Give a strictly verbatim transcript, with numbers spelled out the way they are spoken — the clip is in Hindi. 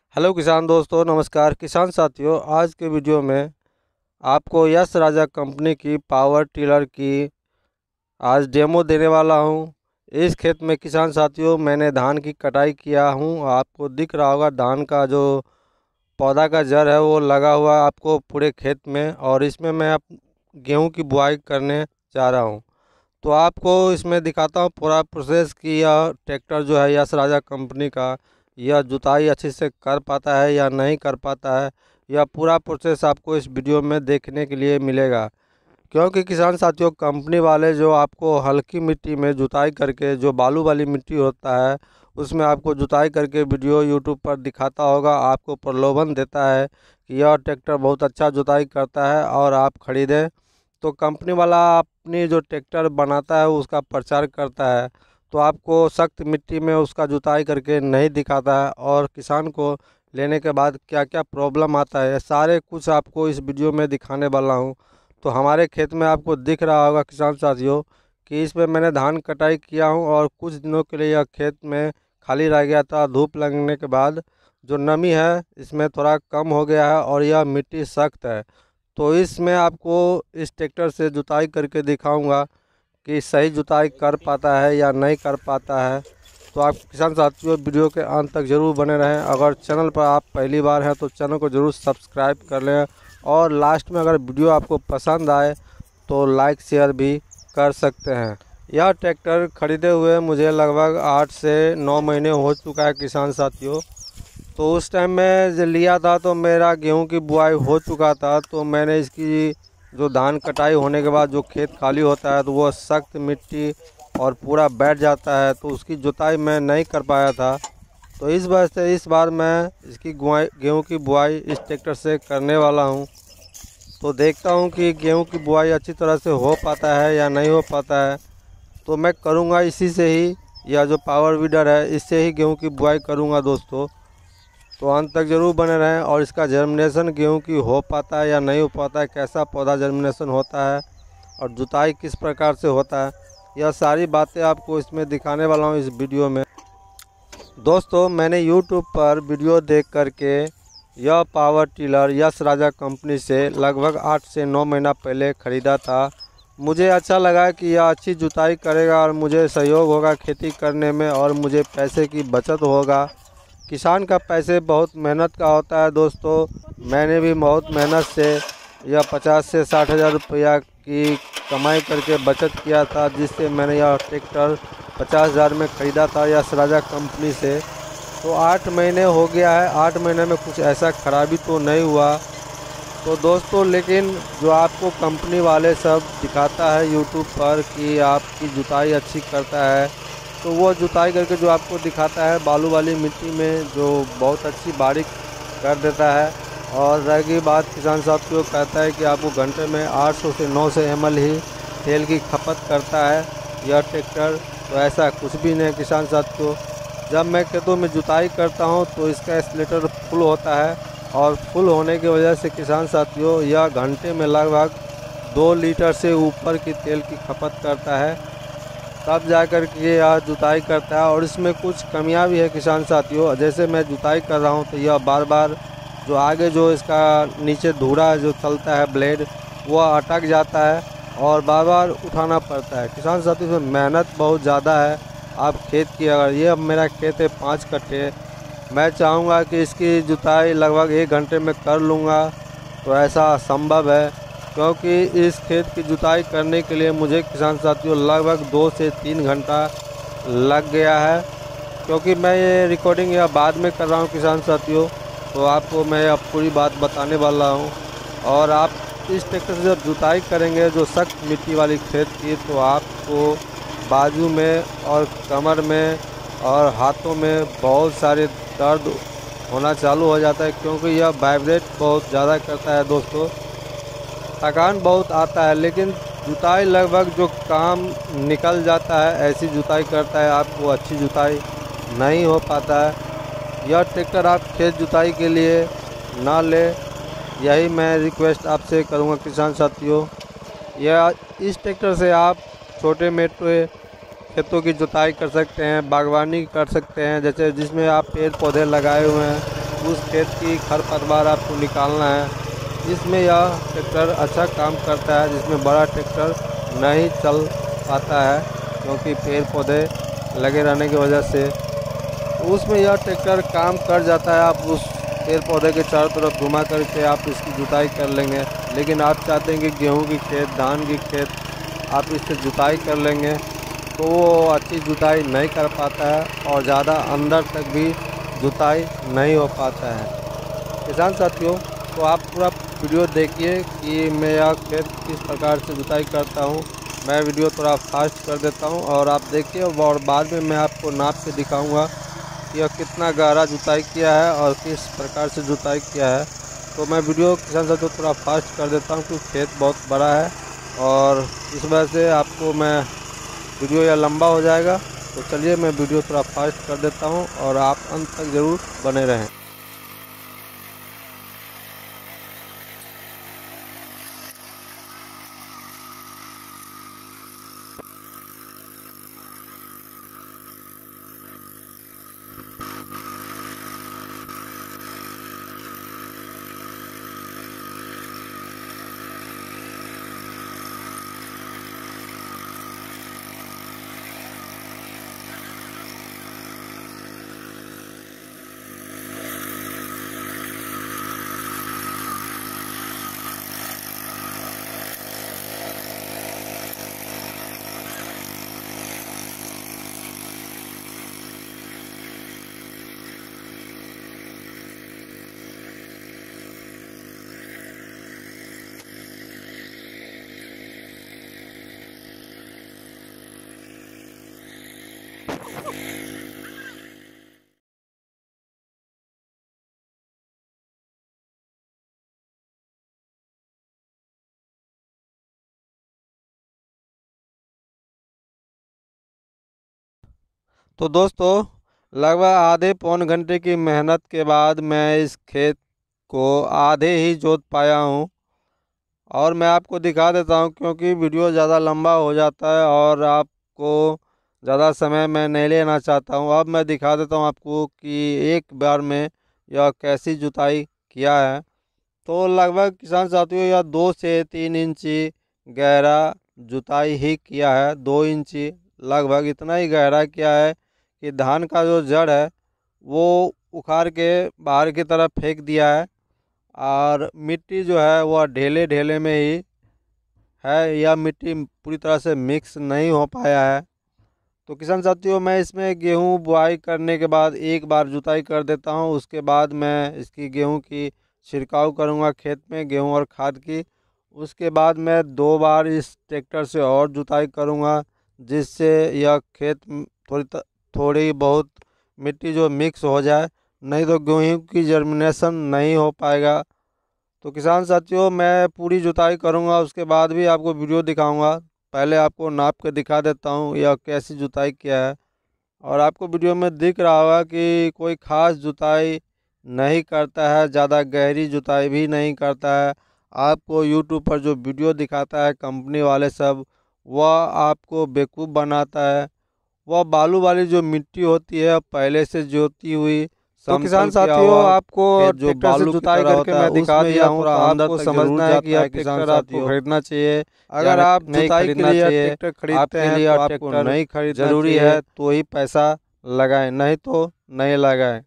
हेलो किसान दोस्तों, नमस्कार किसान साथियों। आज के वीडियो में आपको यश राजा कंपनी की पावर टिलर की आज डेमो देने वाला हूं। इस खेत में किसान साथियों मैंने धान की कटाई किया हूं। आपको दिख रहा होगा धान का जो पौधा का जड़ है वो लगा हुआ है आपको पूरे खेत में, और इसमें मैं अब गेहूं की बुआई करने जा रहा हूं। तो आपको इसमें दिखाता हूँ पूरा प्रोसेस कि यह ट्रैक्टर जो है यश राजा कंपनी का यह जुताई अच्छे से कर पाता है या नहीं कर पाता है। यह पूरा प्रोसेस आपको इस वीडियो में देखने के लिए मिलेगा, क्योंकि किसान साथियों कंपनी वाले जो आपको हल्की मिट्टी में जुताई करके, जो बालू वाली मिट्टी होता है उसमें आपको जुताई करके वीडियो यूट्यूब पर दिखाता होगा, आपको प्रलोभन देता है कि यह ट्रैक्टर बहुत अच्छा जुताई करता है और आप खरीदें। तो कंपनी वाला अपनी जो ट्रैक्टर बनाता है उसका प्रचार करता है, तो आपको सख्त मिट्टी में उसका जुताई करके नहीं दिखाता है, और किसान को लेने के बाद क्या क्या प्रॉब्लम आता है सारे कुछ आपको इस वीडियो में दिखाने वाला हूँ। तो हमारे खेत में आपको दिख रहा होगा किसान साथियों कि इसमें मैंने धान कटाई किया हूँ, और कुछ दिनों के लिए यह खेत में खाली रह गया था। धूप लगने के बाद जो नमी है इसमें थोड़ा कम हो गया है और यह मिट्टी सख्त है। तो इसमें आपको इस ट्रैक्टर से जुताई करके दिखाऊंगा कि सही जुताई कर पाता है या नहीं कर पाता है। तो आप किसान साथियों वीडियो के अंत तक ज़रूर बने रहें। अगर चैनल पर आप पहली बार हैं तो चैनल को ज़रूर सब्सक्राइब कर लें, और लास्ट में अगर वीडियो आपको पसंद आए तो लाइक शेयर भी कर सकते हैं। यह ट्रैक्टर ख़रीदे हुए मुझे लगभग आठ से नौ महीने हो चुका है किसान साथियों। तो उस टाइम में जब लिया था तो मेरा गेहूं की बुआई हो चुका था, तो मैंने इसकी जो धान कटाई होने के बाद जो खेत खाली होता है तो वो सख्त मिट्टी और पूरा बैठ जाता है, तो उसकी जुताई मैं नहीं कर पाया था। तो इस वजह से इस बार मैं इसकी गुआई गेहूं की बुआई इस ट्रैक्टर से करने वाला हूं। तो देखता हूं कि गेहूं की बुआई अच्छी तरह से हो पाता है या नहीं हो पाता है। तो मैं करूंगा इसी से ही, या जो पावर वीडर है इससे ही गेहूं की बुआई करूंगा दोस्तों। तो अंत तक ज़रूर बने रहें। और इसका जर्मिनेशन गेहूं की हो पाता है या नहीं हो पाता है, कैसा पौधा जर्मिनेशन होता है और जुताई किस प्रकार से होता है, यह सारी बातें आपको इसमें दिखाने वाला हूं इस वीडियो में। दोस्तों मैंने यूट्यूब पर वीडियो देख करके यह power tiller Yash Raja company से लगभग आठ से नौ महीना पहले ख़रीदा था। मुझे अच्छा लगा कि यह अच्छी जुताई करेगा और मुझे सहयोग होगा खेती करने में, और मुझे पैसे की बचत होगा। किसान का पैसे बहुत मेहनत का होता है दोस्तों। मैंने भी बहुत मेहनत से यह पचास से साठ हज़ार रुपया की कमाई करके बचत किया था, जिससे मैंने यह ट्रैक्टर पचास हज़ार में ख़रीदा था यश राजा कंपनी से। तो आठ महीने हो गया है, आठ महीने में कुछ ऐसा खराबी तो नहीं हुआ। तो दोस्तों लेकिन जो आपको कंपनी वाले सब दिखाता है यूट्यूब पर कि आपकी जुताई अच्छी करता है, तो वो जुताई करके जो आपको दिखाता है बालू वाली मिट्टी में जो बहुत अच्छी बारीक कर देता है। और रही बात किसान साथियों कहता है कि आपको घंटे में आठ सौ से नौ सौ एम एल ही तेल की खपत करता है यह ट्रैक्टर। तो ऐसा कुछ भी नहीं किसान साथियों। जब मैं खेतों में जुताई करता हूं तो इसका एक्सीलेटर फुल होता है, और फुल होने की वजह से किसान साथियों यह घंटे में लगभग दो लीटर से ऊपर की तेल की खपत करता है, तब जाकर के यह जुताई करता है। और इसमें कुछ कमियां भी है किसान साथियों। जैसे मैं जुताई कर रहा हूं तो यह बार बार जो आगे जो इसका नीचे धुरा जो चलता है ब्लेड, वह अटक जाता है और बार बार उठाना पड़ता है। किसान साथियों में मेहनत बहुत ज़्यादा है। आप खेत की, अगर ये अब मेरा खेत है पाँच कट्ठे, मैं चाहूँगा कि इसकी जुताई लगभग एक घंटे में कर लूँगा, तो ऐसा संभव है। क्योंकि इस खेत की जुताई करने के लिए मुझे किसान साथियों लगभग दो से तीन घंटा लग गया है। क्योंकि मैं ये रिकॉर्डिंग या बाद में कर रहा हूँ किसान साथियों, तो आपको मैं अब पूरी बात बताने वाला हूँ। और आप इस ट्रैक्टर से जब जुताई करेंगे जो सख्त मिट्टी वाली खेत की, तो आपको बाजू में और कमर में और हाथों में बहुत सारे दर्द होना चालू हो जाता है, क्योंकि यह वाइब्रेट बहुत ज़्यादा करता है दोस्तों। थकान बहुत आता है, लेकिन जुताई लगभग जो काम निकल जाता है ऐसी जुताई करता है, आपको अच्छी जुताई नहीं हो पाता है। यह ट्रैक्टर आप खेत जुताई के लिए ना ले, यही मैं रिक्वेस्ट आपसे करूंगा किसान साथियों। यह इस ट्रैक्टर से आप छोटे मोटे खेतों की जुताई कर सकते हैं, बागवानी कर सकते हैं, जैसे जिसमें आप पेड़ पौधे लगाए हुए हैं उस खेत की खरपतवार आपको निकालना है। इसमें यह ट्रैक्टर अच्छा काम करता है, जिसमें बड़ा ट्रैक्टर नहीं चल पाता है क्योंकि पेड़ पौधे लगे रहने की वजह से। उसमें यह ट्रैक्टर काम कर जाता है। आप उस पेड़ पौधे के चारों तरफ घुमा करके आप इसकी जुताई कर लेंगे। लेकिन आप चाहते हैं कि गेहूं की खेत, धान की खेत आप इससे जुताई कर लेंगे तो वो अच्छी जुताई नहीं कर पाता है और ज़्यादा अंदर तक भी जुताई नहीं हो पाता है। किसान साथियों, तो आप पूरा वीडियो देखिए कि मैं यह खेत किस प्रकार से जुताई करता हूँ। मैं वीडियो थोड़ा फास्ट कर देता हूँ और आप देखिए, और बाद में मैं आपको नाप के दिखाऊंगा कि यह कितना गहरा जुताई किया है और किस प्रकार से जुताई किया है। तो मैं वीडियो किसान साथियों थोड़ा फास्ट कर देता हूँ क्योंकि खेत बहुत बड़ा है और इस वजह से आपको मैं वीडियो या लंबा हो जाएगा। तो चलिए मैं वीडियो थोड़ा फास्ट कर देता हूँ और आप अंत तक ज़रूर बने रहें। तो दोस्तों, लगभग आधे पौन घंटे की मेहनत के बाद मैं इस खेत को आधे ही जोत पाया हूँ और मैं आपको दिखा देता हूँ क्योंकि वीडियो ज़्यादा लंबा हो जाता है और आपको ज़्यादा समय मैं नहीं लेना चाहता हूँ। अब मैं दिखा देता हूँ आपको कि एक बार में यह कैसी जुताई किया है। तो लगभग किसान साथियों, यह दो से तीन इंची गहरा जुताई ही किया है। दो इंची लगभग इतना ही गहरा किया है कि धान का जो जड़ है वो उखाड़ के बाहर की तरफ फेंक दिया है और मिट्टी जो है वह ढेले ढेले में ही है। यह मिट्टी पूरी तरह से मिक्स नहीं हो पाया है। तो किसान साथियों, मैं इसमें गेहूं बुआई करने के बाद एक बार जुताई कर देता हूं। उसके बाद मैं इसकी गेहूं की छिड़काव करूंगा खेत में, गेहूं और खाद की। उसके बाद मैं दो बार इस ट्रैक्टर से और जुताई करूंगा, जिससे यह खेत थोड़ी थोड़ी बहुत मिट्टी जो मिक्स हो जाए, नहीं तो गेहूं की जर्मिनेशन नहीं हो पाएगा। तो किसान साथियों, मैं पूरी जुताई करूंगा, उसके बाद भी आपको वीडियो दिखाऊंगा। पहले आपको नाप के दिखा देता हूं यह कैसी जुताई किया है। और आपको वीडियो में दिख रहा होगा कि कोई ख़ास जुताई नहीं करता है, ज़्यादा गहरी जुताई भी नहीं करता है। आपको यूट्यूब पर जो वीडियो दिखाता है कंपनी वाले सब, वह आपको बेवकूफ़ बनाता है। वह बालू वाली जो मिट्टी होती है पहले से जोती हुई, तो किसान साथियों आपको जो ट्रैक्टर से जुताई करके मैं दिखा दिया हूँ, तो आपको समझना है कि यह ट्रैक्टर आपको खरीदना चाहिए। अगर आप जुताई के लिए ट्रैक्टर खरीदते हैं तो आपको नहीं खरीदना जरूरी है तो ही पैसा लगाएं, नहीं तो नहीं लगाएं।